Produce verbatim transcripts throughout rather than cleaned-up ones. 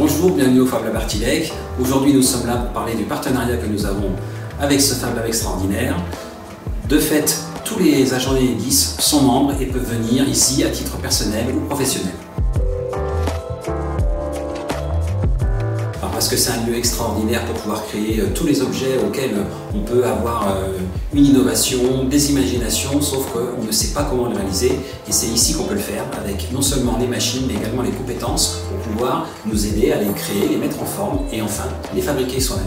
Bonjour, bienvenue au Fab Lab Artilec. Aujourd'hui nous sommes là pour parler du partenariat que nous avons avec ce Fab Lab extraordinaire. De fait, tous les agents Enedis sont membres et peuvent venir ici à titre personnel ou professionnel. Parce que c'est un lieu extraordinaire pour pouvoir créer tous les objets auxquels on peut avoir une innovation, des imaginations, sauf qu'on ne sait pas comment le réaliser. Et c'est ici qu'on peut le faire, avec non seulement les machines, mais également les compétences pour pouvoir nous aider à les créer, les mettre en forme et enfin les fabriquer soi-même.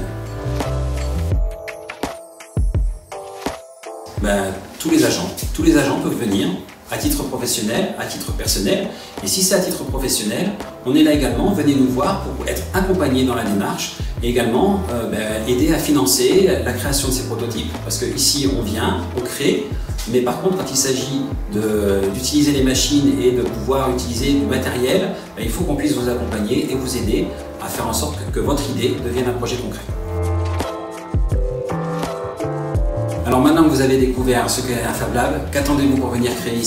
Ben, tous les agents, tous les agents peuvent venir à titre professionnel, à titre personnel. Et si c'est à titre professionnel, on est là également, venez nous voir pour être accompagné dans la démarche et également euh, ben, aider à financer la création de ces prototypes. Parce que ici on vient, on crée, mais par contre quand il s'agit d'utiliser les machines et de pouvoir utiliser du matériel, ben, il faut qu'on puisse vous accompagner et vous aider à faire en sorte que, que votre idée devienne un projet concret. Alors maintenant que vous avez découvert ce qu'est un Fab Lab, qu'attendez-vous pour venir créer ici ?